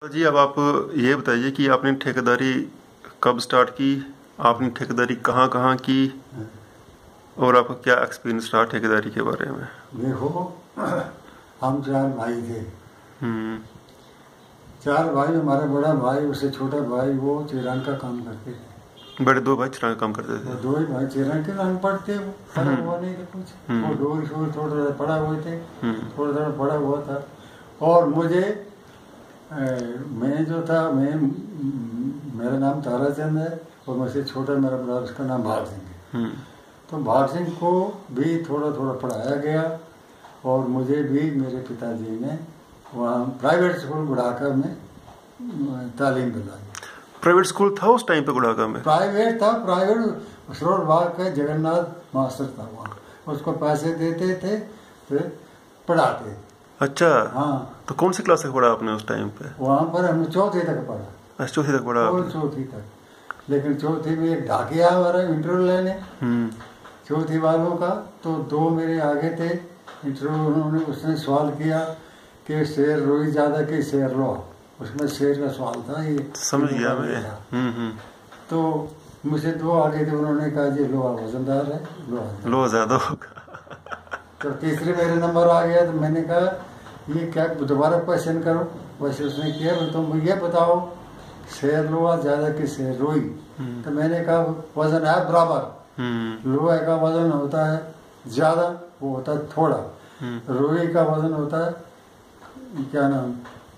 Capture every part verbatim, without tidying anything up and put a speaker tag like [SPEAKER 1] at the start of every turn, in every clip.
[SPEAKER 1] तो जी अब आप ये बताइए कि आपने ठेकेदारी कब स्टार्ट की, आपने ठेकेदारी कहाँ कहाँ की और आपका क्या एक्सपीरियंस रहा ठेकेदारी के बारे में।
[SPEAKER 2] देखो, हम चार भाई थे।
[SPEAKER 1] हम्म।
[SPEAKER 2] चार भाई, हमारा बड़ा भाई उससे छोटा भाई वो चिरान का काम करते थे।
[SPEAKER 1] बड़े दो भाई चिरान का काम करते थे।
[SPEAKER 2] दो ही भाई चिरान के काम पढ़ते, वो पढ़ा हुआ नहीं था कुछ, वो डोर शोर थोड़ा थोड़ा पढ़ा हुए थे, थोड़ा थोड़ा पढ़ा हुआ था। और मुझे ए, मैं जो था, मैं मेरा नाम ताराचंद है और मुझसे छोटा मेरा बड़ा उसका नाम भाग सिंह है। तो भाग सिंह को भी थोड़ा थोड़ा पढ़ाया गया और मुझे भी मेरे पिताजी ने वहाँ प्राइवेट स्कूल गुड़ाका में तालीम दिलाई।
[SPEAKER 1] प्राइवेट स्कूल था उस टाइम पे गुड़ाका में?
[SPEAKER 2] प्राइवेट था, प्राइवेट सरोवर बाग का जगन्नाथ मास्टर था वहाँ, उसको पैसे देते थे फिर पढ़ाते थे।
[SPEAKER 1] अच्छा
[SPEAKER 2] हाँ।
[SPEAKER 1] तो कौन सी क्लास तक पढ़ा आपने उस टाइम पे?
[SPEAKER 2] वहाँ पर हमने चौथी तक पढ़ा।
[SPEAKER 1] अच्छा चौथी तक पढ़ा आपने?
[SPEAKER 2] चौथी तक, लेकिन चौथी में एक ढाकिया हमारा इंटरव्यू लेने चौथी वालों का, तो दो मेरे आगे थे इंटरव्यू, उन्होंने उसने सवाल किया कि शेर रोई ज्यादा कि शेर लो, उसमें शेर का सवाल था ये,
[SPEAKER 1] समझ गया मैं।
[SPEAKER 2] तो मुझे दो आगे थे, उन्होंने कहा जी लोहा वजनदार है, लोहा
[SPEAKER 1] लोहा ज्यादा होगा।
[SPEAKER 2] तो तीसरे मेरे नंबर आ गया, तो मैंने कहा ये क्या, दोबारा क्वेश्चन करो। वैसे उसने किया, तो मुझे ये बताओ शेर लोहा ज्यादा कि शेर रोई। तो मैंने कहा वजन है बराबर, लोहे का वजन होता है ज्यादा, वो होता है थोड़ा, रोई का वजन होता है क्या नाम,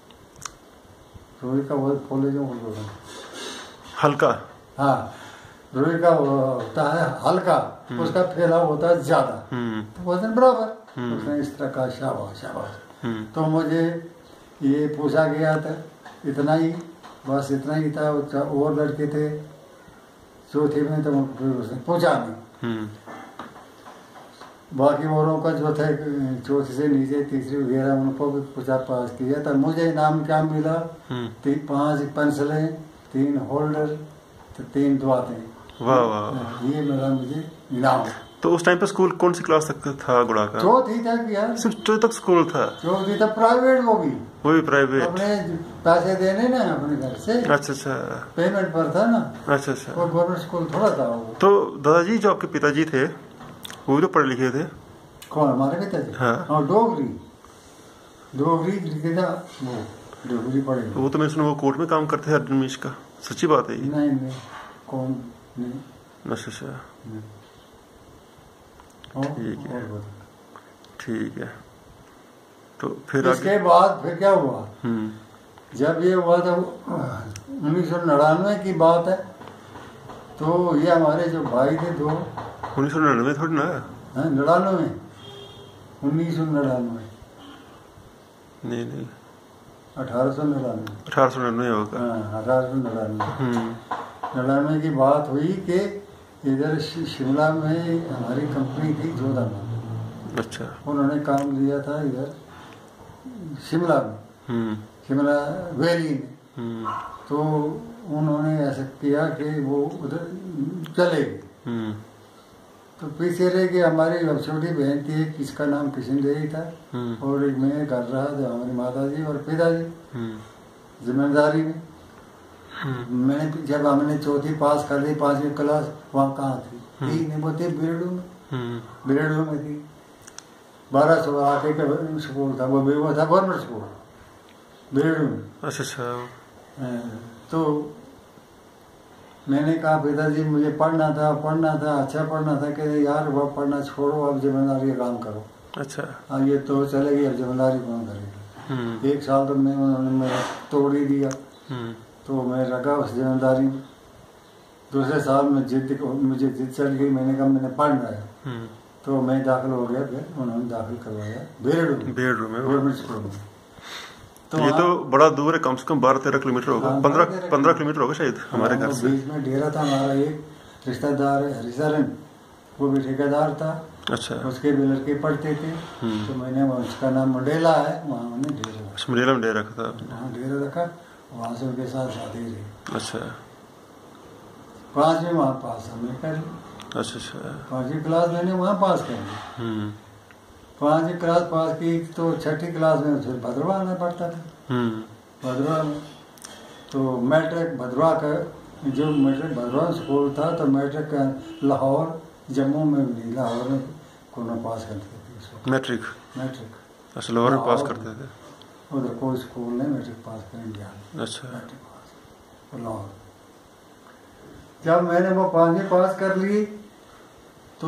[SPEAKER 2] रोई का वजन कॉलेजों को
[SPEAKER 1] हल्का।
[SPEAKER 2] हाँ, रोई का होता है हल्का, उसका फैलाव होता है ज्यादा, तो वजन बराबर। उसने इस तरह का शाबाश शाबाश। तो मुझे ये पूछा गया था, इतना ही, बस इतना ही था। और लड़के थे चौथी में, तो फिर उसने पूछा नहीं। बाकी औरों का जो थे चौथी से नीचे तीसरी वगैरह, उनको भी पूछा, पास किया था। मुझे इनाम क्या मिला, तीन पांच पेंसिलें, तीन होल्डर, तो तीन दुआतें।
[SPEAKER 1] वाह वाह,
[SPEAKER 2] ये मेरा मुझे इनाम।
[SPEAKER 1] तो उस टाइम पे स्कूल कौन सी क्लास तक था गुड़ाका?
[SPEAKER 2] चौथी तक यार,
[SPEAKER 1] सिर्फ चौथी तक स्कूल था?
[SPEAKER 2] चौथी तक प्राइवेट, वो भी
[SPEAKER 1] वो भी प्राइवेट,
[SPEAKER 2] अपने पैसे देने ना अपने घर से।
[SPEAKER 1] अच्छा अच्छा,
[SPEAKER 2] पेमेंट पर था ना।
[SPEAKER 1] अच्छा अच्छा,
[SPEAKER 2] वो गवर्नमेंट स्कूल थोड़ा था वो।
[SPEAKER 1] तो दादाजी जो आपके पिताजी थे वो भी तो पढ़े लिखे थे?
[SPEAKER 2] कौन, हमारे पिताजी? हाँ, डोगरी डोगरी लिखे था वो, डोगरी पढ़े।
[SPEAKER 1] वो तो मैंने सुना वो कोर्ट में काम करते हैं हरदमीश का, सच्ची बात है ये?
[SPEAKER 2] नहीं नहीं, कौन नहीं।
[SPEAKER 1] अच्छा अच्छा, ठीक है ठीक है। तो फिर
[SPEAKER 2] इसके बाद फिर क्या हुआ, जब ये हुआ था उन्नीस सौ निन्यानवे की बात है, तो ये हमारे जो भाई थे दो,
[SPEAKER 1] उन्नीस सौ निन्यानवे थोड़ी ना,
[SPEAKER 2] निन्यानवे उन्नीस सौ निन्यानवे
[SPEAKER 1] नहीं नहीं
[SPEAKER 2] अठारह सौ निन्यानवे
[SPEAKER 1] अठारह सौ निन्यानवे होगा।
[SPEAKER 2] हाँ, अठारह सौ निन्यानवे निन्यानवे की बात हुई कि इधर शिमला में हमारी कंपनी थी जोधा में।
[SPEAKER 1] अच्छा,
[SPEAKER 2] उन्होंने काम लिया था इधर शिमला में, शिमला वैली में। तो उन्होंने ऐसा किया कि वो उधर चले गए, तो पीछे रह गए। हमारी छोटी बहन थी, किसका नाम किशन देवी था, और एक मैं कर रहा था, हमारी माता जी और पिताजी जिम्मेदारी में। मैंने जब हमने चौथी पास कर ली, पांचवी क्लास, वहाँ कहाँ थी, थी वो थी बिरडू में, बिरडू में थी। बारह सौ आके का स्कूल था, वो भी वो था गवर्नमेंट स्कूल बिरडू में।
[SPEAKER 1] अच्छा अच्छा,
[SPEAKER 2] तो मैंने कहा पिताजी मुझे पढ़ना था, पढ़ना था, अच्छा पढ़ना था। कहते यार वो पढ़ना छोड़ो, अब जिम्मेदारी का काम करो।
[SPEAKER 1] अच्छा,
[SPEAKER 2] अब ये तो चलेगी, अब जिम्मेदारी कौन करेगा। एक साल तो मैं उन्होंने मेरा तोड़ ही दिया, तो मैं रखा उस जिम्मेदारी में। दूसरे साल में जिद मुझे जिद चल गई, मैंने कहा मैंने पढ़ना है, तो मैं दाखिल हो गया। फिर उन्होंने दाखिल करवाया बेरडू में,
[SPEAKER 1] बेरडू में
[SPEAKER 2] गवर्नमेंट स्कूल में।
[SPEAKER 1] तो ये तो बड़ा दूर है, कम से कम बारह तेरह किलोमीटर होगा, पंद्रह पंद्रह किलोमीटर होगा शायद हमारे घर से।
[SPEAKER 2] बीच में डेरा था हमारा, एक रिश्तेदार है हरिशरण, वो भी ठेकेदार था।
[SPEAKER 1] अच्छा,
[SPEAKER 2] उसके भी लड़के पढ़ते थे, तो मैंने उसका नाम मंडेला है, वहाँ मैंने डेरा रखा।
[SPEAKER 1] मंडेला में डेरा रखा था?
[SPEAKER 2] हाँ, डेरा रखा, वहाँ से उनके साथ शादी रही।
[SPEAKER 1] अच्छा,
[SPEAKER 2] पांचवी वहाँ पास हमने कर ली।
[SPEAKER 1] अच्छा अच्छा,
[SPEAKER 2] पांचवी क्लास मैंने वहाँ पास कर ली। पांचवी क्लास पास की तो छठी क्लास में फिर भद्रवा आना पड़ता था। भद्रवा में। तो मैट्रिक भद्रवा का जो मैट्रिक भद्रवा स्कूल था, तो मैट्रिक का लाहौर जम्मू में भी, लाहौर में कोनो पास करते थे उसको।
[SPEAKER 1] मैट्रिक
[SPEAKER 2] मैट्रिक
[SPEAKER 1] अच्छा लाहौर में पास करते थे।
[SPEAKER 2] उधर कोई स्कूल नहीं मैट्रिक पास कर इंडिया में।
[SPEAKER 1] अच्छा
[SPEAKER 2] मैट्रिक पास लाहौर। जब मैंने वो पाँचवीं पास कर ली तो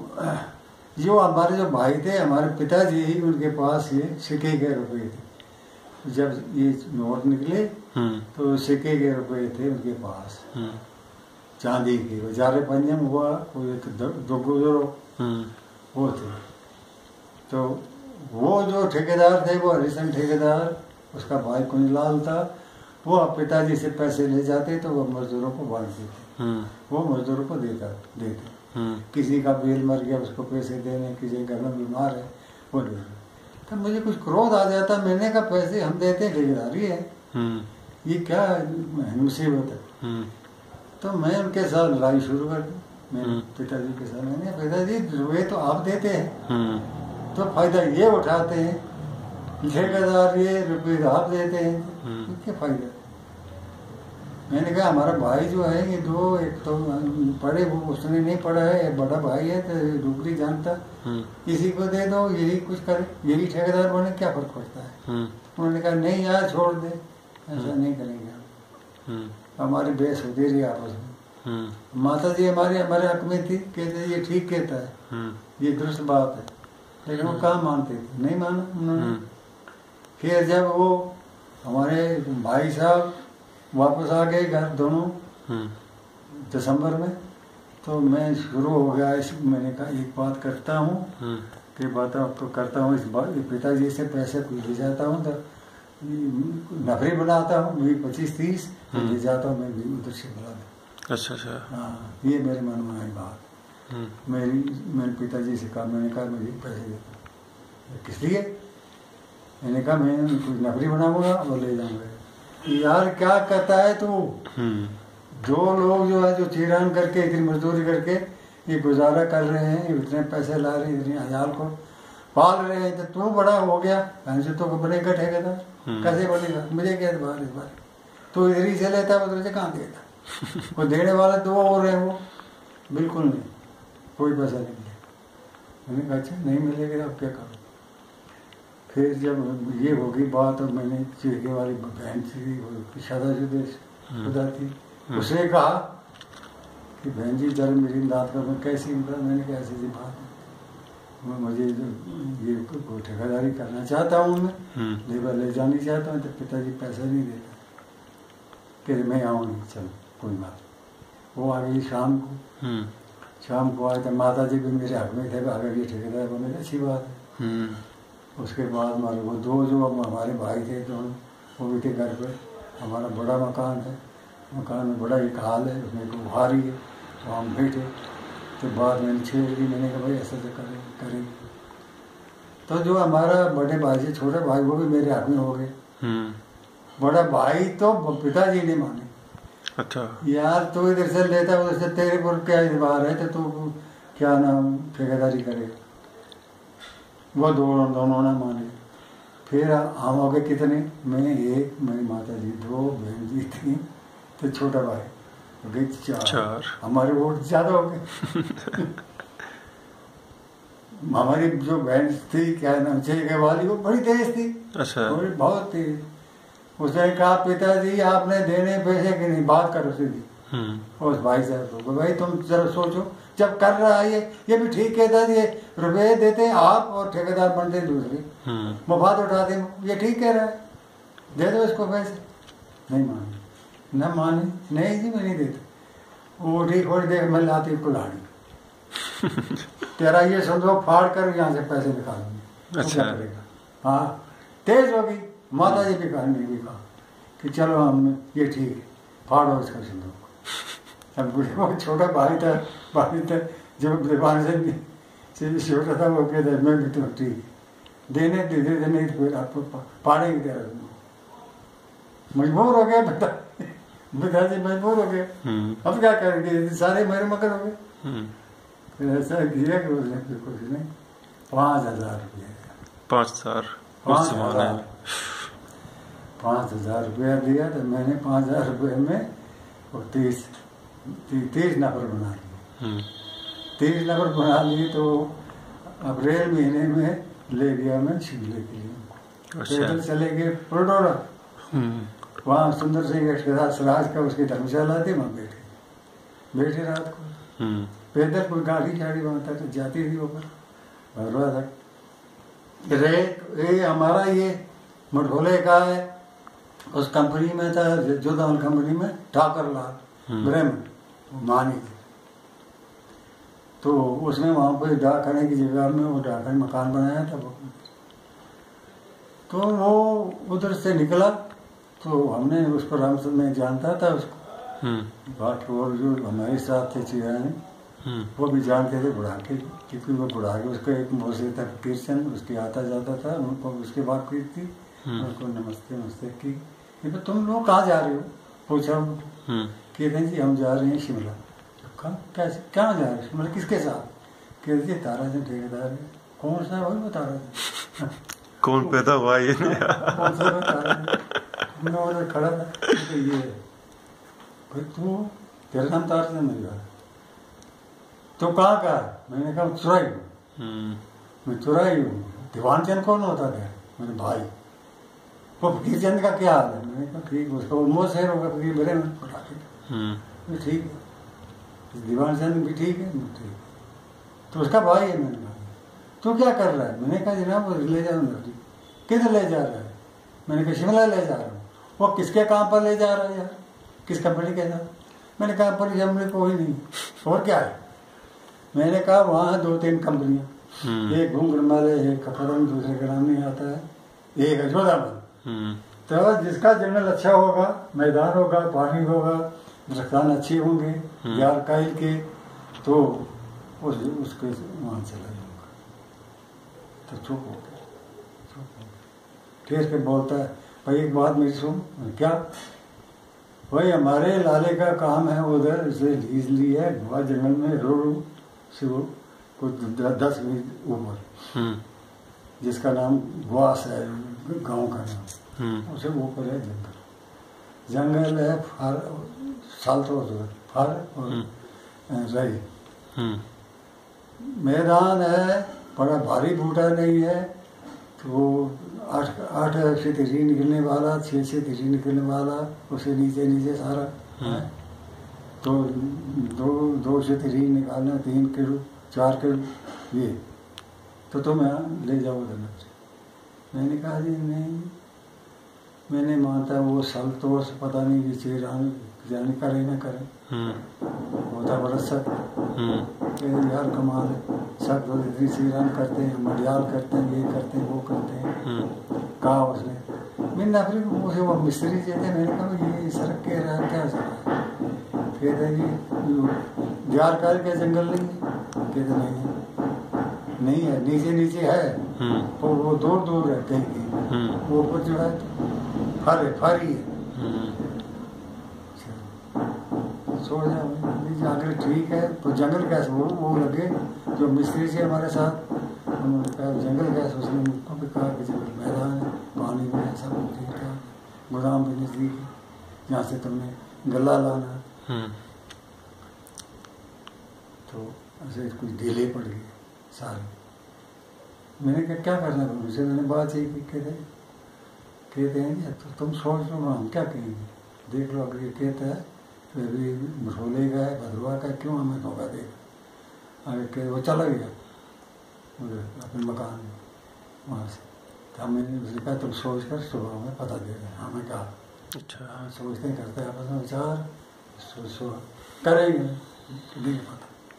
[SPEAKER 2] जो हमारे जो भाई थे, हमारे पिताजी ही, उनके पास ये सिक्के के रुपये थे। जब ये नोट निकले तो सिक्के के रुपये थे उनके पास, चांदी के। वो जारे पंजम हुआ, कोई एक दो गुजरो वो थे। तो वो जो ठेकेदार थे, वो हरिशन ठेकेदार, उसका भाई कुंजलाल था, वो पिताजी से पैसे ले जाते तो वो मजदूरों को बांटते थे। वो मजदूरों को देता देते किसी का बेल मर गया उसको पैसे देने, किसी घर में बीमार है वो दे। तो मुझे कुछ क्रोध आ जाता, मैंने कहा पैसे हम देते हैं, ठेकेदारी है, ये क्या मुसीबत है। तो मैं उनके साथ लड़ाई शुरू कर दी, मेरे पिताजी के साथ। मैंने पिताजी रुपये तो आप देते हैं, तो फायदा ये उठाते हैं, ठेकेदार ये रुपये तो आप देते हैं, तो क्या फायदा। मैंने कहा हमारा भाई जो है ये दो, एक तो पढ़े, वो उसने नहीं पढ़ा है, एक बड़ा भाई है तो डुगरी जानता, इसी को दे दो, यही कुछ करे, यही ठेकेदार बने, क्या फर्क पड़ता है। उन्होंने कहा नहीं यार छोड़ दे, ऐसा नहीं करेंगे हम। हमारी बहस होती रही आपस में। माता जी हमारे हमारे हक में थी, कहते ये ठीक कहता है, ये दुरुस्त बात है, लेकिन वो कहाँ मानते थे, नहीं माना उन्होंने। फिर जब वो हमारे भाई साहब वापस आ गए घर दोनों दिसंबर में, तो मैं शुरू हो गया इस, मैंने कहा एक बात करता हूँ कि बात तो करता हूँ, इस बात पिताजी से पैसे ले जाता हूँ, तो नफरी बनाता हूँ, मैं पच्चीस तीस ले जाता हूँ, मैं भी उधर से बुला दूँ।
[SPEAKER 1] अच्छा अच्छा
[SPEAKER 2] हाँ, ये मेरे मन में आई बात। मेरी मैंने पिताजी से कहा, मैंने कहा मुझे पैसे देता, किस लिए। मैंने कहा मैं कुछ नफरी बनाऊंगा और ले जाऊंगा। यार क्या कहता है तू, जो लोग जो है जो चीरान करके इतनी मजदूरी करके ये गुजारा कर रहे हैं, इतने पैसे ला रहे हैं, इतनी हजार को पाल रहे हैं, तो तू बड़ा हो गया, हमसे तो बनेगा ठेकेदार, कैसे बनेगा, मुझे क्या बात इस बार। तो इधर ही से लेता है, उधर से कहाँ देता। वो देने वाला दो हो रहे हैं, वो बिल्कुल नहीं, कोई पैसा नहीं मिले। मैंने कहा अच्छा नहीं मिलेगा अब क्या करूँ। फिर जब ये होगी बात, और मैंने चिड़के वाली बहन थी, शादाशुदा खुदा थी, उसने कहा कि बहन जी जरा मेरी बात कर, मैं कैसी बात। मैंने कहा ऐसी सी बात है, मैं मुझे ये ठेकेदारी करना चाहता हूँ, मैं लेबर ले जानी चाहता हूँ, तो पिताजी पैसा नहीं देता, कि मैं आऊँ नहीं, चलो कोई बात। वो आ गई शाम को, शाम को आए तो माता जी भी मेरे हक में थे, अगर ये ठेकेदार बने अच्छी बात है। उसके बाद हमारे वो दो जो हमारे भाई थे दोनों, वो भी थे घर पे। हमारा बड़ा मकान है, मकान में बड़ा एक हाल है, उसमें एक बुहारी है, तो हम बैठे। तो बाद में छेड़ दी, मैंने कहा भाई ऐसा तो करें करेंगे। तो जो हमारा बड़े भाई से छोटे भाई, वो भी मेरे हक में हो गए। बड़ा भाई तो पिताजी ने माने, अच्छा यार तू इधर से लेता, उधर से तेरे पर क्या इतबार है, तो तू क्या नाम ठेकेदारी करेगा। वो दोनों दोनों ने माने। फिर हम हो गए कितने, मैं एक, मेरी माता जी दो, बहन जी थी, तो छोटा भाई हो गए चार, चार। हमारे वोट ज्यादा हो गए। हमारी जो बहन थी, क्या नाम छेके वाली, वो बड़ी तेज थी, अच्छा बहुत तेज। उसने कहा पिताजी आपने देने पैसे की नहीं, बात करो सीधी उस भाई साहब को, भाई तुम जरा सोचो, जब कर रहा है ये ये भी ठीक कहता है, ये रुपये देते हैं आप और ठेकेदार बनते हैं दूसरे, मुफाद उठाते हैं, ये ठीक कह रहा है, दे दो इसको पैसे। नहीं माने, न माने, नहीं जी मैं नहीं देता। वो ठीक हो, देख मैं लाती कुल्हाड़ी, तेरा ये समझो फाड़ कर यहाँ से पैसे निकालूंगी। अच्छा करेगा, हाँ तेज होगी। माता जी भी कहा, नहीं भी कहा कि चलो हम ये ठीक है, फाड़ो इसका सिंदूक। अब वो छोटा भाई था, भाई था जो दीवान से छोटा था, वो कहता मैं भी तो ठीक देने दे दे नहीं तो फिर आपको पाड़े की तरह मजबूर हो गया। बता पिताजी मजबूर हो गए, अब क्या करेंगे, सारे मेरे मगर हो गए। फिर ऐसा किया कि उसने फिर कुछ नहीं, पाँच हजार रुपये,
[SPEAKER 1] पाँच हजार पाँच हजार
[SPEAKER 2] पाँच हजार रुपया दिया तो मैंने पाँच हजार रुपये में वो तीस तीस नफर बना लिए। तीस नफर बना लिए तो अप्रैल महीने में ले गया मैं शिमले के लिए। पैदल चले गए प्रोडोरा, वहाँ सुंदर सिंह के साथ सराज का उसकी धर्मशाला थी, वहाँ बैठे बैठे रात को। पैदल कोई गाड़ी शाड़ी वहाँ तक जाती थी ऊपर भरवा तक। रे ये हमारा ये मठोले का है, उस कंपनी में था जोधावल कंपनी में ठाकर लाल ब्रह्म मानी थे। तो उसने वहाँ पर डाकखाने की जगह में वो डाकखाने मकान बनाया था वो। तो वो उधर से निकला तो हमने उस पर हम मैं जानता था उसको, बात और जो हमारे साथ थे चिराने वो भी जानते थे बुढ़ाके, क्योंकि वो बुढ़ाके उसका एक मौसे था कीर्तन, उसके आता जाता था, उनको उसके बात की थी, उनको नमस्ते नमस्ते की। कि तुम लोग कहाँ जा रहे हो पूछा। कहते हैं जी हम जा रहे हैं शिमला। कहाँ कैसे क्या जा रहे हैं शिमला, किसके साथ? कहते जी तारा सिंह ठेकेदार है। कौन सा वही बता रहा था
[SPEAKER 1] कौन पैदा हुआ ये
[SPEAKER 2] कौन सा बता रहा मैं उधर खड़ा था। तो ये भाई तू तेरा नाम तारा सिंह मिल रहा तो कहाँ का? मैंने कहा चुराई हूँ। मैं चुराई हूँ। दीवान चंद कौन होता था? मेरे भाई। वो फकीर चंद का क्या हाल है? मैंने कहा ठीक, उसका उन्मोद शहर होगा फकीर मेरे में पढ़ा ठीक है। दीवान चंद भी ठीक है, ठीक तो उसका भाई है। मैंने कहा तू क्या कर रहा है? मैंने कहा जनाब वो ले जाओ नजरी। किधर ले जा रहा है? मैंने कहा शिमला ले जा रहा हूँ। वो किसके काम पर ले जा रहा है यार, किस कंपनी के साथ? मैंने कहा पर हमने कोई नहीं। और क्या है? मैंने कहा वहाँ दो तीन कंपनियां, एक घूंगरमाल है, एक कपड़न, दूसरे का नाम नहीं आता है, एक है जोधावल। तो जिसका जंगल अच्छा होगा, मैदान होगा, पानी होगा, रखदान अच्छे होंगे यार काइल के, तो उस, उसके वहाँ चला जाऊँगा। तो चुप हो गया, चुप हो गया। ठेर के बोलता है भाई एक बात मेरी सुन। क्या भाई? हमारे लाले का काम है उधर से लीज ली है गोवा जंगल में, रोड से वो कुछ दस मिनट ऊपर, जिसका नाम गुआस है गांव का नाम, उसे ऊपर है जंगल। जंगल है फार साल तो फार और रही मैदान है, बड़ा भारी बूटा नहीं है। तो आठ आठ से तिरी निकलने वाला, छः से तिरी निकलने वाला, उसे नीचे नीचे सारा है। तो दो दो से तिरी निकालना, तीन किलो चार किलो ये, तो तुम यहाँ ले जाओ उधर। मैंने कहा जी नहीं, मैंने मानता वो साल तो से पता नहीं कि चेहरा जाने करे न करे, होता बड़ा सख्त यार कमाल है, सख्त तो इतनी सीरान करते हैं, मडियाल करते हैं, ये करते हैं वो करते हैं। कहा उसने मैंने नफरी उसे वो मिस्त्री जे थे। मैंने कहा ये सड़क के रहा क्या सर है? कहते जी दियार काल के जंगल नहीं है? कहते नहीं है, नहीं है, नीचे नीचे है, तो वो दूर दूर है कहीं कहीं, वो ऊपर जो है फारे फारी है। सो जाकर ठीक है। तो जंगल गैस वो वो लगे जो मिस्त्री से हमारे साथ, उन्होंने कहा जंगल गैस, उसने मुझको भी कहा कि जंगल मैदान है, पानी में है, सब ठीक ठाक, गोदाम भी नजदीक है, जहाँ से तुमने गला लाना। तो ऐसे कुछ ढीले पड़ गए सारे। मैंने कहा क्या करना है मुझसे? मैंने बात यही की। कहते कहते हैं तो तुम सोच लो हम क्या कहेंगे, देख लो। अगर ये कहता है तो अभी मठोले का है, भदरवा का, क्यों हमें धोखा देगा? अगर कह वो चला गया अपने मकान में वहाँ से, तो मैंने उसने कहा तुम सोच कर सुबह हमें पता दे दें। हमें कहा अच्छा, हम सोचते करते हैं आपस में विचार, सो सो करेंगे नहीं पता।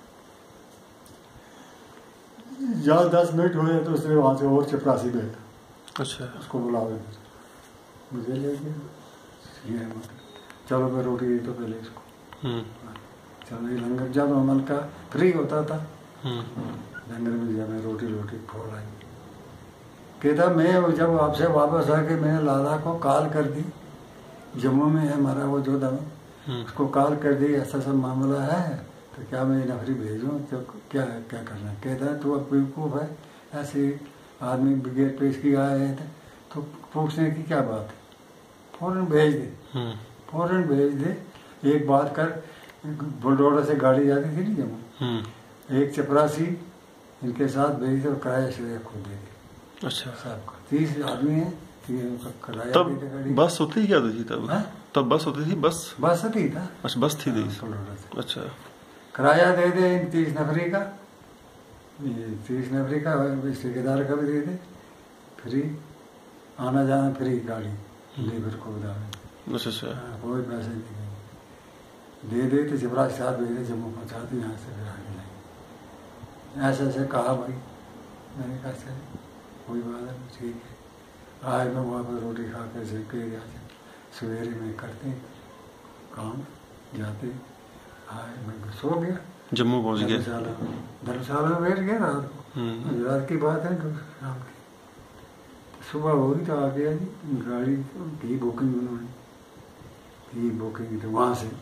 [SPEAKER 2] जहाँ दस मिनट हुए तो उसने वहाँ से और चपरासी बैठा, अच्छा उसको बुलावे, मुझे ले गया। चलो मैं रोटी दी तो पहले इसको, चलो ये लंगर जब अमल का फ्री होता था, लंगर में जब मैं रोटी रोटी खोल आई। कहता मैं जब आपसे वापस आके मैंने लाला को कॉल कर दी, जम्मू में है हमारा वो जो दम, उसको कॉल कर दी ऐसा सब मामला है, तो क्या मैं नफरी भेजूँ? तो क्या क्या करना? कहता है तू अब बेवकूफ़ है, ऐसे आदमी ब्रिगेड पेश की आए थे तो पूछने की क्या बात है? फौरन भेज दे, फौरन भेज दे। एक बात कर, बुलडोजर से गाड़ी जाती थी नहीं जम्मू, एक चपरासी इनके साथ भेज दे और किराया से खुद दे दे।
[SPEAKER 1] अच्छा
[SPEAKER 2] साहब का तीस आदमी है, किराया
[SPEAKER 1] तब
[SPEAKER 2] दे दे गाड़ी।
[SPEAKER 1] बस होती क्या थी तब?
[SPEAKER 2] हाँ?
[SPEAKER 1] तब बस होती थी? बस
[SPEAKER 2] बस थी था।
[SPEAKER 1] अच्छा बस थी थी।
[SPEAKER 2] बुलडोजर से
[SPEAKER 1] अच्छा
[SPEAKER 2] किराया दे दे इन तीस नफरी का, ये तीस नफरी का इस ठेकेदार का भी दे दे, फ्री आना जाना फ्री गाड़ी लेबर को बता दें।
[SPEAKER 1] अच्छा अच्छा
[SPEAKER 2] कोई पैसे नहीं दे दे तो जबराज साहब भेज दे जम्मू पहुँचा दे, यहाँ से फिर आगे जाएंगे। ऐसे ऐसे कहा भाई, मैंने कहा सर कोई बात नहीं ठीक है। आज मैं वहाँ पर रोटी खा कर से के गया, सवेरे में करते काम जाते, आए मैं सो गया,
[SPEAKER 1] जम्मू पहुँच गया,
[SPEAKER 2] धर्मशाला धर्मशाला में बैठ गया रात को। रात की बात है शाम की, सुबह हो गई तो आ गया जी, गाड़ी की बुकिंग उन्होंने की बुकिंग, तो वहाँ से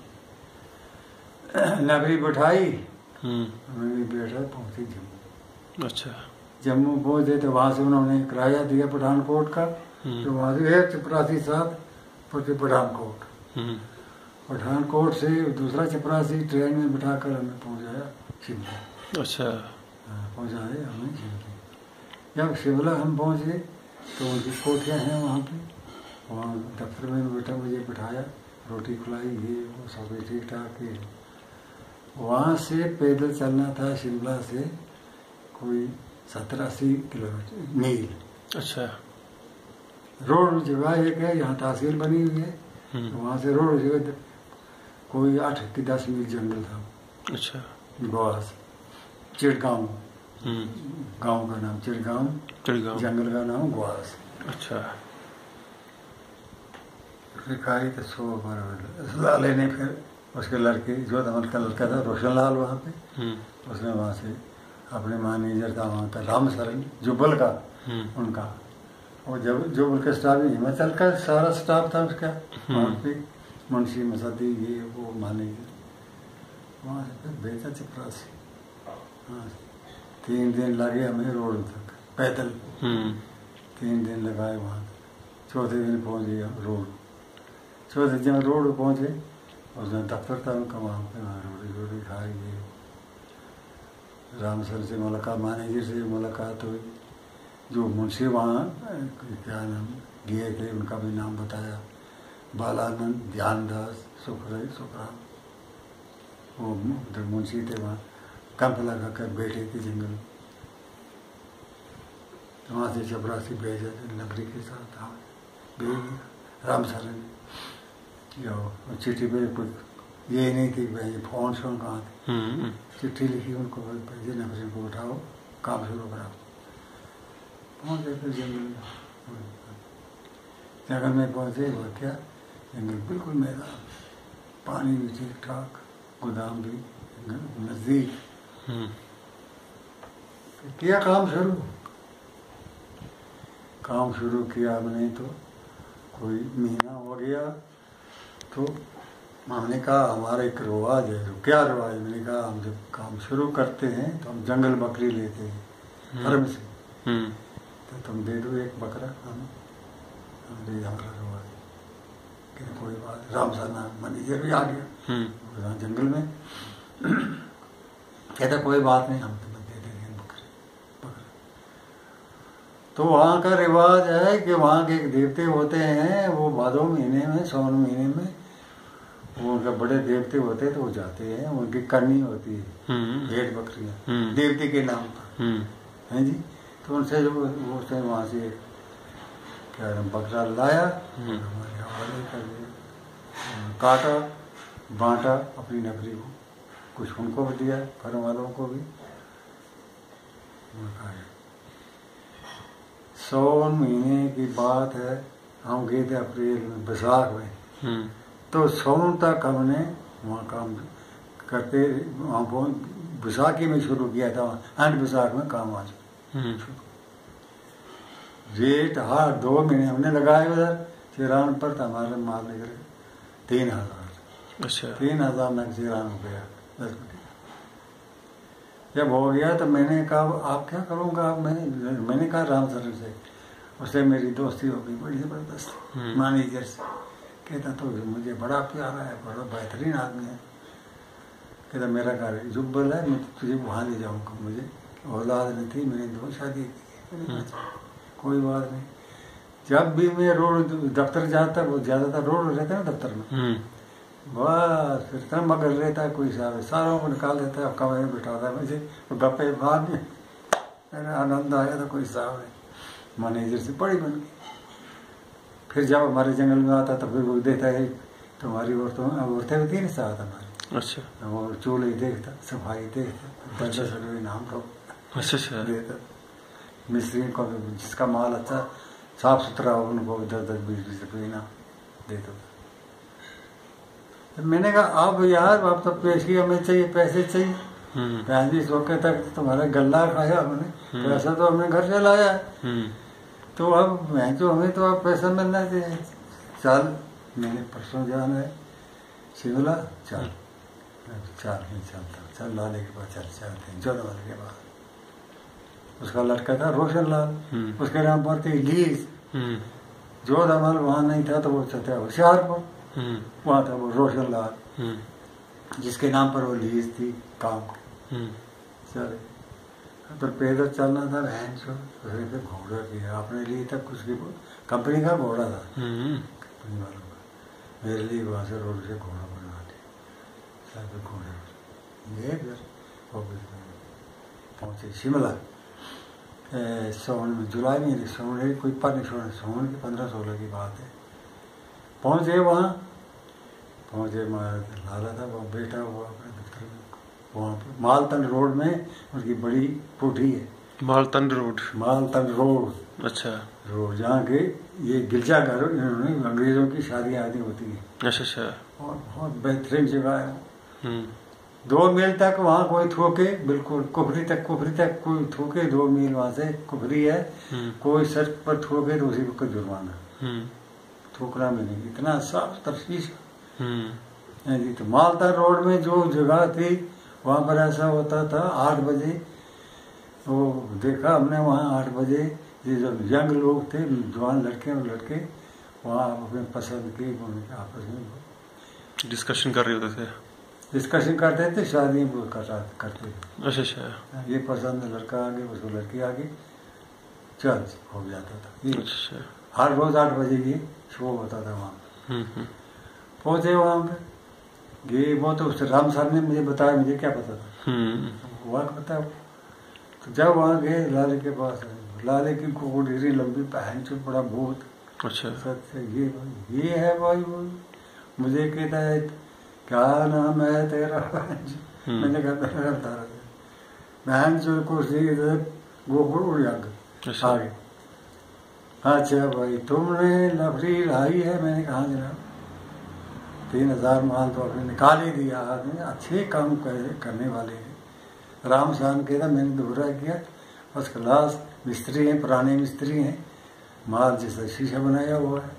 [SPEAKER 2] नगरी बैठाई, मैंने बैठा पहुँचे जम्मू।
[SPEAKER 1] अच्छा
[SPEAKER 2] जम्मू पहुँचे तो वहाँ से उन्होंने किराया दिया पठानकोट का, तो वहाँ से एक चपरासी साथ पहुँचे पठानकोट, पठानकोट से दूसरा चपरासी ट्रेन में बिठा कर हमें पहुँचाया शिमला।
[SPEAKER 1] अच्छा
[SPEAKER 2] पहुँचाए हमें शिमला। जब शिमला हम पहुँचे तो उनकी कोठियाँ हैं वहाँ पे, वहाँ दफ्तर में बैठा, मुझे बिठाया, रोटी खिलाई, ये वो सब ठीक ठाक है। वहाँ से पैदल चलना था शिमला से कोई सत्तर अस्सी किलोमीटर मील।
[SPEAKER 1] अच्छा
[SPEAKER 2] रोड जगह एक है, यहाँ तहसील बनी हुई है, तो वहाँ से रोड जगह कोई आठ की दस मील जंगल था।
[SPEAKER 1] अच्छा
[SPEAKER 2] गोवास चिड़गांव, गांव का नाम चिड़गांव,
[SPEAKER 1] चिड़गांव
[SPEAKER 2] जंगल का नाम गोवास।
[SPEAKER 1] अच्छा
[SPEAKER 2] फिर खाई तो सो लाले ने फिर उसके लड़के, जो अमल का लड़का था रोशन लाल वहाँ पे, उसने वहाँ से अपने मैनेजर था वहाँ का राम सरन जुब्बल का, उनका, और जब जुब्बल का स्टाफ हिमाचल का सारा स्टाफ था उसका वहाँ पे, मुंशी मसदी ये वो मैनेजर, वहाँ से फिर भेजा चपरासी। हाँ तीन दिन लगे हमें रोड तक पैदल, तीन दिन लगाए वहाँ तक। चौथे दिन पहुँच गया रोड, चौथे दिन रोड पहुँचे, उसने दफ्तर था उनका वहाँ पे, वहाँ रोटी रोटी खाई गई। राम सर से मुलाकात, मैनेजर से मुलाकात हुई, जो मुंशी वहाँ क्या नाम गए थे उनका भी नाम बताया, बालानंद, ध्यानदास, सुखराय सुखराम, वो मुंशी थे वहाँ, कैंप लगा कर बैठे थे जंगल। वहाँ से चपरासी भेजा नगरी के साथ, हाँ भेज राम सर ने, चिट्ठी पे कुछ ये नहीं थी भाई फोन शोन कहाँ थे, चिट्ठी लिखी उनको, भेजे नफरी को उठाओ काम शुरू कराओ। पहुँचे फिर जंगल में, जंगल में पहुँचे, वो क्या जंगल बिल्कुल मैदान, पानी भी ठीक ठाक, गोदाम भी नज़दीक। किया काम शुरू, काम शुरू किया हमने तो कोई महीना हो गया, तो हमने कहा हमारा एक रिवाज है। तो क्या रिवाज? मैंने कहा हम जब काम शुरू करते हैं तो हम जंगल बकरी लेते हैं फर्म से, तो तुम दे दो एक बकरा, हम हम दे हमारा रिवाज। कि कोई बात, राम सरना मैनेजर भी आ गया जंगल में, कहता कोई बात नहीं, हम तुम्हें दे देंगे बकरे बकरा। तो वहाँ का रिवाज है कि वहाँ के देवते होते हैं, वो भादो महीने में, सावन महीने में, वो उनके बड़े देवते होते हैं, तो वो जाते हैं, उनकी करनी होती है भेड़ बकरियाँ देवते के नाम पर, हैं जी। तो उनसे जो वो उसने वहाँ से क्या नाम बकरा लाया, हमारे हवाले कर दिया, काटा बांटा अपनी नगरी को, कुछ उनको भी दिया, फर्म वालों को भी। सावन महीने की बात है, हम गए थे अप्रैल में, बैसाख में, तो सावन तक हमने वहाँ काम करते, वहाँ बैसाखी में शुरू किया था, एंड बैसाख में काम आज रेट हाँ दो महीने हमने लगाए उधर चिरान पर, तो हमारे माल निकले तीन हजार अच्छा तीन हजार नग चिरान हो गया दस मिनट। जब हो गया तो मैंने कहा आप क्या करूँगा, आप मैंने मैंने कहा राम सर से, उससे मेरी दोस्ती हो गई बड़ी ज़बरदस्त मैनेजर से। कहता तो मुझे बड़ा प्यारा है, बड़ा बेहतरीन आदमी है। कहता मेरा घर जुब्बल है, मैं तुझे वहाँ ले जाऊँगा। मुझे औलाद नहीं थी, मैंने दो शादी की। मैंने कहा कोई बात नहीं। जब भी मैं रोड दफ्तर जाता, वो ज़्यादातर रोड रहता है ना दफ्तर में, बस फिर इतना मगर रहता है कोई साहब सारों को निकाल देता है, कमरे में बिठाता है मुझे, तो गप्पे बाद में मेरा आनंद आया था। कोई साहब है मैनेजर से बड़ी बन गई। फिर जब हमारे जंगल में आता तो फिर वो देता है तुम्हारी औरतों औरतें होती है ना साथ हमारी, अच्छा, वो चूल्हे देखता, सफाई देखता, दस दस रुपये इनाम को देता। मिस्त्री को जिसका माल अच्छा साफ सुथरा हो उनको दस दस बीस बीस रुपये इनाम देता। तो मैंने कहा अब यार अब तो पैसे हमें चाहिए, पैसे चाहिए। पैंतीस वक्त तक तुम्हारा गल्ला खाया हमने, पैसा तो हमने घर से लाया है, तो अब मैं तो हमें तो अब पैसा मिलना चाहिए। चल मैंने परसों जाना है शिमला, चल चल नहीं चलता, चल लाले के पास चल चलते हैं जोड़ वाले के पास। उसका लड़का था रोशन लाल, उसके नाम पर थी लीज। जो हमारे वहाँ नहीं था तो वो चलता होशियारपुर, वहाँ था वो रोशन लाल जिसके नाम पर वो लीज थी काम की। चले तो पैदल चलना था बहन से, उसने फिर घोड़ा किया अपने लिए, तब कुछ की कंपनी का घोड़ा था, कंपनी वालों का, मेरे लिए वहाँ से रोड से घोड़ा बनवा लिया। फिर घोड़े गए फिर पहुँचे शिमला सोन में, जुलाई में सोन है कोई पर सोन सोन की पंद्रह सोलह की बात है। पहुँचे वहाँ पहुँचे लाला था वो बेटा हुआ अपने दफ्तर में, वहाँ पर मालतन रोड में उनकी बड़ी कोठी है।
[SPEAKER 1] मालतन रोड
[SPEAKER 2] मालतन रोड अच्छा रोड, जहाँ के ये गिरजा घर इन्होंने अंग्रेजों की शादी आदि होती है। अच्छा अच्छा और बहुत बेहतरीन जगह है। दो मील तक वहाँ कोई थोके, बिल्कुल कुफरी तक कुफरी तक कोई थोके, दो मील वहाँ से कुफरी है, कोई सड़क पर थोके तो उसी को जुर्माना, थोकना में नहीं, इतना साफ तरशीश। तो मालतन रोड में जो जगह थी वहाँ पर ऐसा होता था आठ बजे, वो देखा हमने वहाँ आठ बजे ये जो यंग लोग थे, जवान लड़के और लड़के वहाँ अपने पसंद के आपस में
[SPEAKER 1] डिस्कशन कर रहे होते थे,
[SPEAKER 2] डिस्कशन करते थे, शादी वो कर करते थे।
[SPEAKER 1] अच्छा अच्छा
[SPEAKER 2] ये पसंद लड़का आगे उसको लड़की आगे चल हो जाता था ये। अच्छा हर रोज आठ बजे ये शो होता था वहाँ। पहुँचे वहाँ पे ये वो तो उससे राम साहब ने मुझे बताया, मुझे क्या पता था वहाँ का पता। तो जब वहाँ गए लाले के पास, लाले की कोड़ी लंबी पहन चुप बड़ा भूत, अच्छा सच ये ये है भाई वो। मुझे कहता है क्या नाम है तेरा? मैंने कहा मेरा बता बहन चो कुर्सी गोकुल उड़ आगे। अच्छा भाई तुमने लफड़ी लाई है? मैंने कहा जनाब तीन हजार माल तो आपने निकाल ही दिया, आपने अच्छे काम कर, करने वाले हैं। राम साहब कहता मैंने दोहरा किया, फर्स्ट क्लास मिस्त्री हैं, पुराने मिस्त्री हैं, माल जैसा शीशा बनाया हुआ है।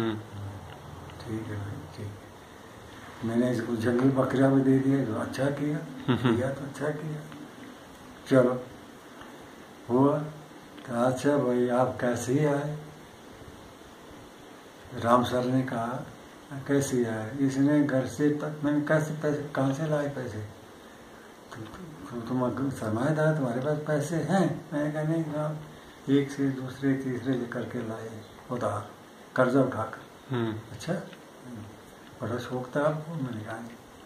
[SPEAKER 2] ठीक है भाई ठीक है। मैंने इसको जंगल बकरा भी दे दिया, जो अच्छा किया किया तो अच्छा किया। चलो हुआ तो अच्छा भाई आप कैसे आए? राम सर ने कहा कैसे आए? इसने घर से मैंने कैसे पैसे कहाँ से लाए पैसे? तो तुम सरमाएदार तुम्हारे पास पैसे हैं? मैंने कहा नहीं साहब एक से दूसरे तीसरे करके लाए उधार कर्जा उठाकर। अच्छा बड़ा शौक था आपको? मैंने कहा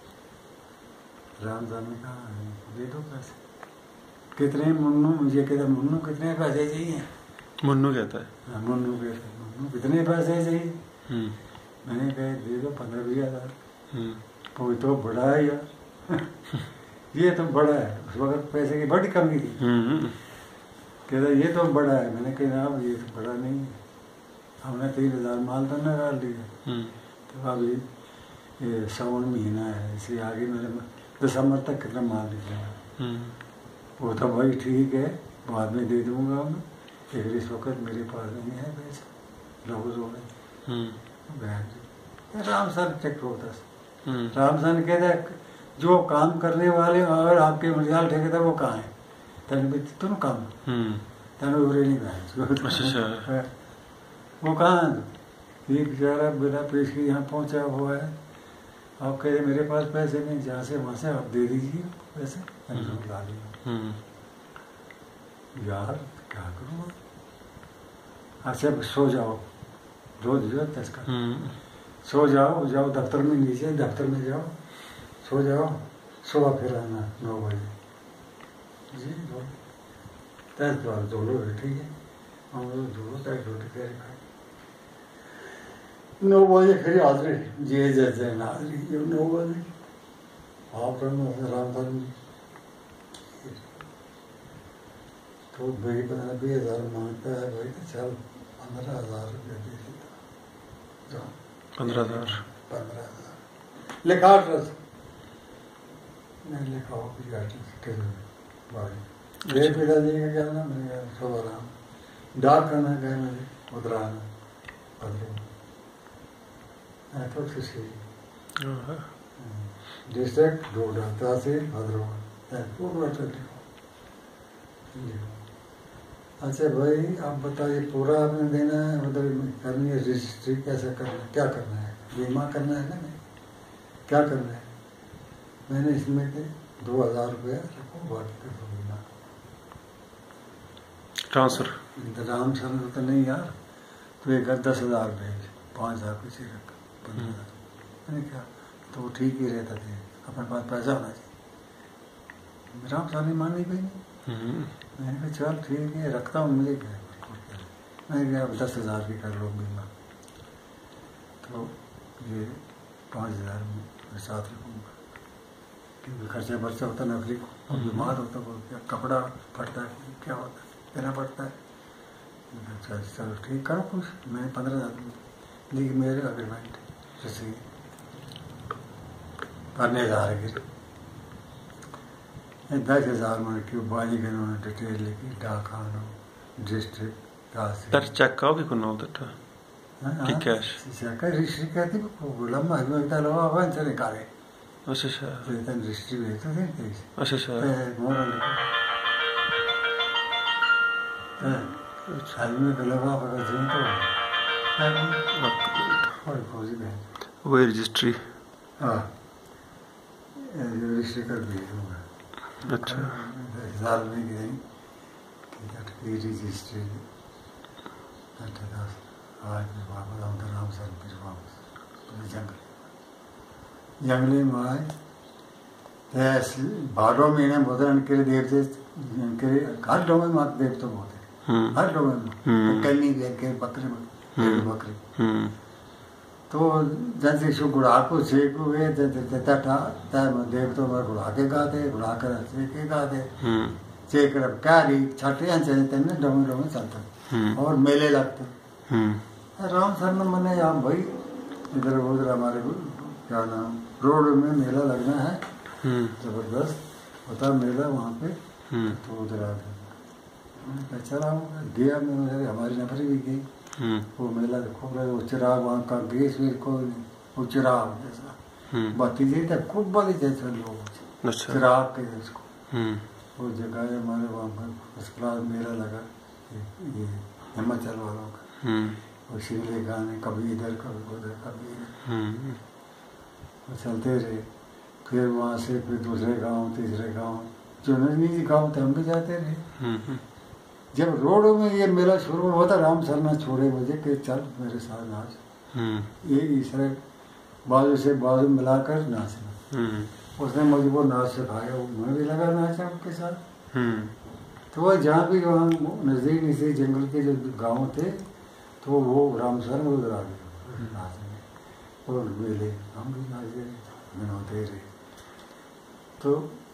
[SPEAKER 2] राम साहब ने कहा दे दो पैसे। कितने मुन्नू? मुझे कहता मुन्नू कितने पैसे चाहिए? मुन्नू कहता है मुन्नू कहता है मुन्नू कितने पैसे चाहिए? मैंने कहा दे दो पंद्रह बीस हजार। वो तो बड़ा है यार ये तो बड़ा है, उस वक्त पैसे की बड़ी कमी थी। कहता ये तो बड़ा है। मैंने कहा अब ये तो बड़ा नहीं है, हमने तीन हजार माल तो न डाल दिया। तो अभी ये सावन महीना है, इसलिए आगे मेरे दिसंबर तक कितना माल निकलेगा। वो तो भाई ठीक है बाद में दे दूंगा मैं, लेकिन इस वक्त मेरे पास नहीं है पैसे, लहू हो गए। राम सर चेक होता राम सर कहता जो काम करने वाले अगर आपके मरियाल ठेकेदार वो कहाँ है? तेन भी तुम काम तेन उरे नहीं वो कहाँ है? ये बेचारा बिना पेश के यहाँ पहुँचा हुआ है। आप कह रहे मेरे पास पैसे नहीं, जहाँ से वहाँ से आप दे दीजिए पैसे, ला लिया। यार क्या करूँ? अच्छा सो जाओ, रोज जो दस का सो जाओ, जाओ दफ्तर में, नीचे दफ्तर में जाओ, सो जाओ, सुबह फिर आना नौ बजे। जी दस बार दो लोग ठीक है, हम लोग दो तक रोटी कह रहे नौ बजे फिर हाजिरी, जे जैसे हाजिरी जो नौ बजे आप आराम कर। तो भाई पता बीस हजार मांगता है भाई, तो चल पंद्रह हजार रुपये दे देता।
[SPEAKER 1] पंद्रह हजार
[SPEAKER 2] पंद्रह हजार लिखा एड्रेस नहीं लिखा हो कुछ एड्रेस भाई। ये पिताजी का क्या नाम? मैंने कहा सुबह राम। डाक करना कहे मुझे उतराना भद्रो तो खुशी डिस्ट्रिक्ट डोडा तहसील भद्रवाह। अच्छा भाई आप बताइए पूरा आपने देना है, मतलब करनी है रजिस्ट्री, कैसे करना है, क्या करना है? बीमा करना है ना? नहीं क्या करना है? मैंने इसमें के दो हजार रुपया रखो, बाकी कर दो बीमा
[SPEAKER 1] ट्रांसफर।
[SPEAKER 2] इंतजाम सर तो नहीं यार, तो एक दस हजार भेज, पाँच हजार पीछे रख, पंद्रह हजार मैंने क्या, तो वो ठीक ही रहता थे, अपने पास पैसा होना चाहिए। राम साहब ने मानी भाई नहीं। मैंने कहा चल ठीक है रखता हूँ, मुझे क्या मैंने कहा दस हज़ार की कर लो बीमा, तो ये पाँच हज़ार में साथ रखूँगा क्योंकि खर्चा बर्चा होता नौकरी को, और बीमार होता को क्या कपड़ा फटता है, क्या होता है देना पड़ता है। अच्छा चलो ठीक करो कुछ, मैंने पंद्रह हज़ार ली मेरे अग्रीमेंट जैसे करने जा रहे दस हजार में क्यों बाजी के डिटेल लिखी डाक आनो डिस्ट्रिक्ट
[SPEAKER 1] तर चेक का भी कुछ होता है कि कैश
[SPEAKER 2] चेक का रजिस्ट्री कहती है लम्बा में इतना लगा अपन चले कारे।
[SPEAKER 1] अच्छा अच्छा
[SPEAKER 2] तो इतना रजिस्ट्री भेजते थे कैसे?
[SPEAKER 1] अच्छा अच्छा
[SPEAKER 2] आदमी को लगा पकड़ जी तो और फौजी बहन
[SPEAKER 1] वही रजिस्ट्री
[SPEAKER 2] हाँ रजिस्ट्री कर भेजूँगा।
[SPEAKER 1] अच्छा
[SPEAKER 2] साल में गई रजिस्ट्री आज मैं वापस आऊँ तो राम सर फिर वापस जंगल जंगली में आए बारह महीने बोधन के देवते के हर डोमे में देव तो बहुत है, हर डोमे में कहीं के बकरे बकरे बकरे तो जैसे शु गुड़ा को छे को वे देता था तब देव तो मर गुड़ा के गाते गुड़ा कर छे के गाते छे कर कारी छठे अंचे तेने डोमे डोमे चलता और मेले लगते। राम सर ने मने यार भाई इधर उधर हमारे क्या नाम रोड में मेला लगना है जबरदस्त होता मेला वहाँ पे, तो उधर आ गया चला गया मैं, हमारी नफरी भी गई वो मेला खूब रहे, वो चिराग वहाँ का गैस वेस कोई नहीं, वो चिराग जैसा बाती जी था खूब बड़ी जैसे लोग चिराग के जिसको वो जगह है हमारे वहाँ पर फर्स्ट क्लास मेला लगा ये हिमाचल वालों का, वो शिवले गाने कभी इधर कभी उधर कभी इधर वो चलते रहे। फिर वहाँ से फिर दूसरे गांव तीसरे गांव जो नजदीकी गांव थे हम भी जाते रहे। जब रोड में ये मेला शुरू हुआ था राम सर ना छोड़े मुझे कि चल मेरे साथ नाच, ये इसरे बाजू से बाजू मिलाकर नाचना, उसने मुझे वो नाच सिखाया, मैं भी लगा नाचा उनके साथ। तो वह जहाँ भी वहाँ नजदीक नजदीक जंगल के जो गाँव थे तो वो राम सर में उधर आ गए नाचने और मेले हम भी नाचते रहे मनाते रहे। तो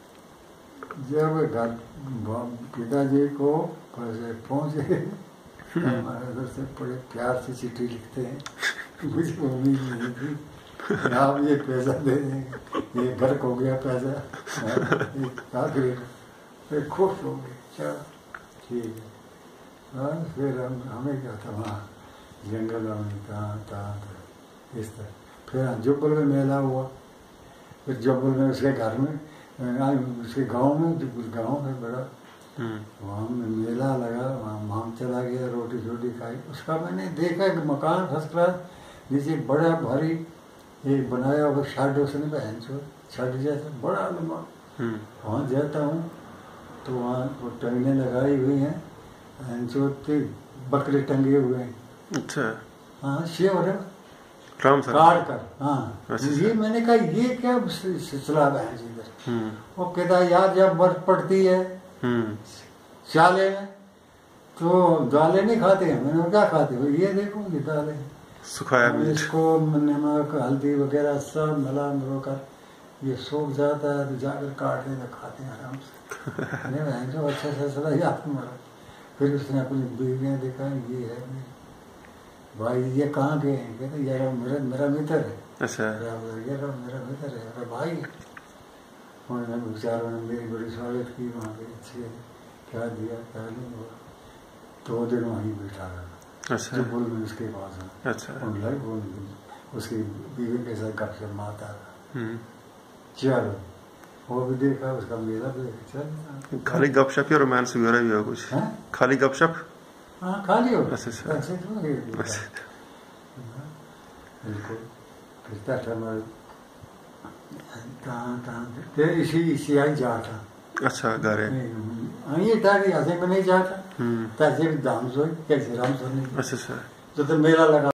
[SPEAKER 2] जब घर पिताजी को पैसे पहुँचे हमारे उधर से बड़े प्यार से चिट्ठी लिखते हैं, मुझे उम्मीद नहीं थी आप ये पैसा दे देंगे, ये घर हो गया पैसा क्या करेगा, फिर खुश हो गए चलो ठीक है। बस फिर हम हमें क्या था वहाँ जंगल में कहाँ कहाँ इस तरह। फिर जुब्बल में मेला हुआ, फिर जुब्बल में उसके घर में उसके गांव में जुब्बल गांव में बड़ा वहाँ में मेला लगा, वहाँ माम चला गया, रोटी छोटी खाई। उसका मैंने देखा कि मकान फर्स्ट क्लास, नीचे बड़ा भारी एक बनाया हुआ शार्ट, उसने बहन चो शार्ट जैसा बड़ा लंबा। वहाँ जाता हूँ तो वहाँ वो टंगने लगाई हुई हैं, बहन चो बकरे टंगे हुए हैं।
[SPEAKER 1] अच्छा।
[SPEAKER 2] हाँ शेव है
[SPEAKER 1] राम सर
[SPEAKER 2] काट कर। हाँ ये मैंने कहा ये क्या सिलसिला है जी इधर। वो कहता यार जब बर्फ पड़ती है चाले में तो दालें नहीं खाते हैं। मैंने क्या खाते हो? ये देखो ये दालें
[SPEAKER 1] सुखाया
[SPEAKER 2] इसको नमक हल्दी वगैरह सब मिला मिला कर ये सूख जाता है तो जाकर काट देकर खाते हैं आराम से। मैंने बहन जो अच्छा सिलसिला याद मरा। फिर उसने अपनी बीवियाँ देखा, ये है भाई ये कहाँ गए हैं? कहते यार मेरा मेरा मित्र है।
[SPEAKER 1] अच्छा
[SPEAKER 2] यार मेरा मित्र है, मेरा भाई। उन्होंने बेचारों ने मेरी बड़ी स्वागत की वहाँ पे, अच्छी है क्या दिया क्या नहीं हुआ। दो दिन वहीं बैठा रहा।
[SPEAKER 1] अच्छा
[SPEAKER 2] जो बोल में उसके पास है।
[SPEAKER 1] अच्छा
[SPEAKER 2] वो उसकी बीवी के साथ गपशप मारता रहा। चलो वो भी देखा, उसका मेला भी देखा। चल
[SPEAKER 1] खाली गपशप ही रोमांस वगैरह भी हो कुछ? खाली गपशप?
[SPEAKER 2] हाँ खाली हो।
[SPEAKER 1] अच्छा
[SPEAKER 2] ऐसे तो बिल्कुल फिर बैठा मैं कहाँ कहाँ फिर इसी इसी आई जाता।
[SPEAKER 1] अच्छा गारे
[SPEAKER 2] ये था कि ऐसे में नहीं जाता, तैसे भी दाम सोई कैसे राम सोनी।
[SPEAKER 1] अच्छा अच्छा
[SPEAKER 2] जो तो मेला लगा